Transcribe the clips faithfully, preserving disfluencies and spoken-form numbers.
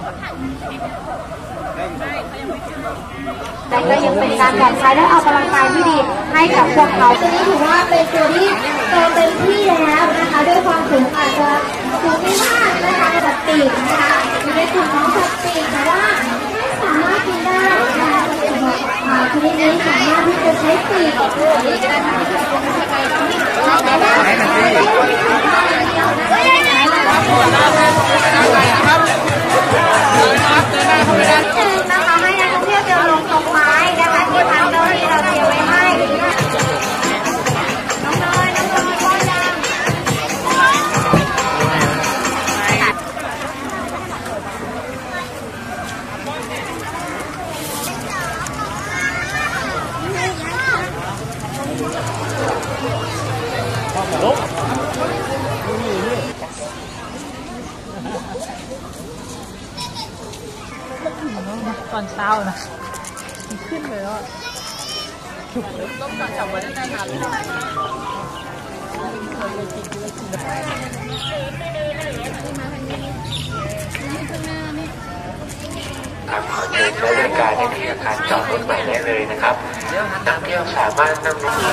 แต่ก็ยังเป็นการผ่อนคลายและออกกำลังกายที่ดีให้กับพวกเขาตัวนี้ถือว่าเป็นตัวที่โตเต็มที่แล้วนะคะด้วยความสูงอาจจะสูงไม่มากนะคะสัตว์ปีกนะคะอยู่ในกลุ่มของสัตว์ปีกแต่ว่าไม่สามารถกินได้นะคะชนิดนี้สามารถที่จะใช้ปีกนะคะให้นักท่องเที่ยวเดินลงตรงไม้นะคะที่ทางเจ้าหน้าที่เราเตรียมไว้ให้น้องเนยน้องเนยพ่อยังตอนเช้านะขึ้นเลยว่าต้องการจับไว้ได้นานเลยครับขอเชิญใช้บริการในที่อาคารจอดรถใหม่ได้เลยนะครับนักเที่ยวสามารถนำรถ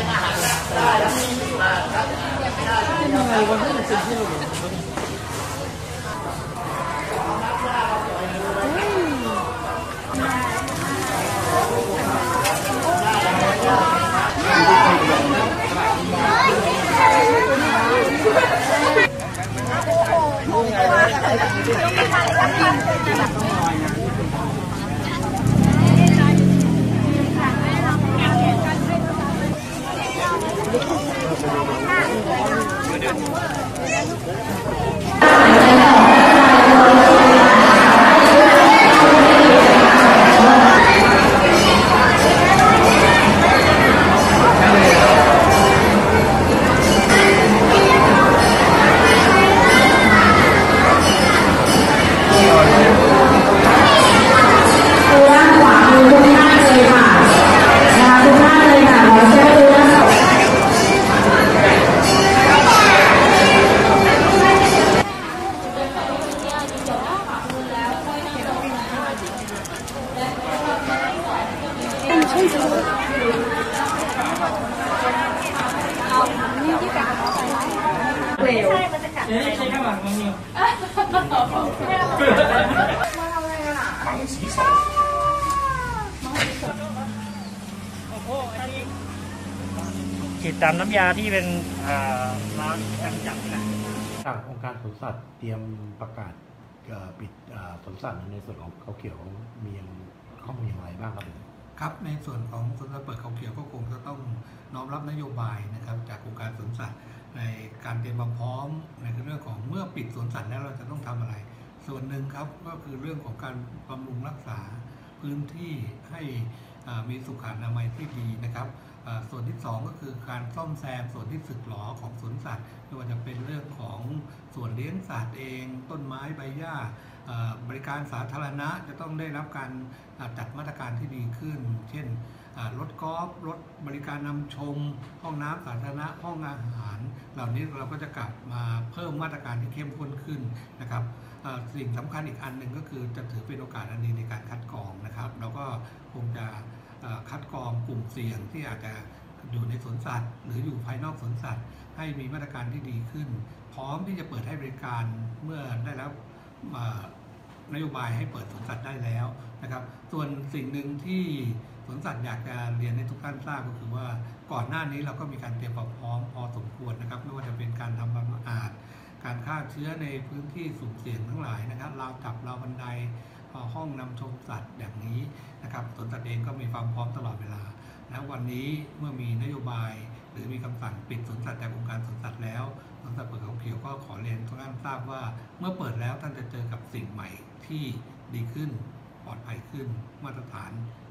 ฉีดตามน้ำยาที่เป็นล้างกันจับนะทางองค์การสวนสัตว์เตรียมประกาศปิดสวนสัตว์ในส่วนของเขาเขียวมีข้อมูลอย่างไรบ้างครับครับในส่วนของสวนสัตว์เปิดเขาเขียวก็คงจะต้องน้อมรับนโยบายนะครับจากองค์การสวนสัตว์ในการเตรียมความพร้อมในเรื่องของเมื่อปิดสวนสัตว์แล้วเราจะต้องทำอะไร ส่วนหนึ่งครับก็คือเรื่องของการบำรุงรักษาพื้นที่ให้มีสุขอนามัยที่ดีนะครับส่วนที่สองก็คือการซ่อมแซมส่วนที่สึกหรอของสวนสัตว์ไม่ว่าจะเป็นเรื่องของส่วนเลี้ยงสัตว์เองต้นไม้ใบหญ้าบริการสาธารณะจะต้องได้รับการจัดมาตรการที่ดีขึ้นเช่นรถกอล์ฟรถบริการนำชมห้องน้ำสาธารณะห้องอาหารเหล่านี้เราก็จะกลับมาเพิ่มมาตรการที่เข้มข้นขึ้นนะครับสิ่งสำคัญอีกอันหนึ่งก็คือจะถือเป็นโอกาสอันดีในการคัดกรองนะครับแล้วก็คงจะคัดกรองกลุ่มเสี่ยงที่อาจจะอยู่ในสวนสัตว์หรืออยู่ภายนอกสวนสัตว์ให้มีมาตรการที่ดีขึ้นพร้อมที่จะเปิดให้บริการเมื่อได้รับนโยบายให้เปิดสวนสัตว์ได้แล้วนะครับส่วนสิ่งหนึ่งที่สวนสัตว์อยากจะเรียนให้ทุกท่านทราบก็คือว่าก่อนหน้านี้เราก็มีการเตรียมความพร้อมพอสมควรนะครับไม่ว่าจะเป็นการทำความสะอาดการฆ่าเชื้อในพื้นที่สุ่มเสี่ยงทั้งหลายนะครับราวจับราวบันไดห้องนำชมสัตว์อย่างนี้นะครับสวนสัตว์เองก็มีความพร้อมตลอดเวลาและวันนี้เมื่อมีนโยบายหรือมีคำสั่งปิดสวนสัตว์จากองค์การสวนสัตว์แล้วสวนสัตว์เปิดเขาเขียวก็ขอเรียนทุกท่านทราบว่าเมื่อเปิดแล้วท่านจะเจอกับสิ่งใหม่ที่ดีขึ้นปลอดภัยขึ้นมาตรฐาน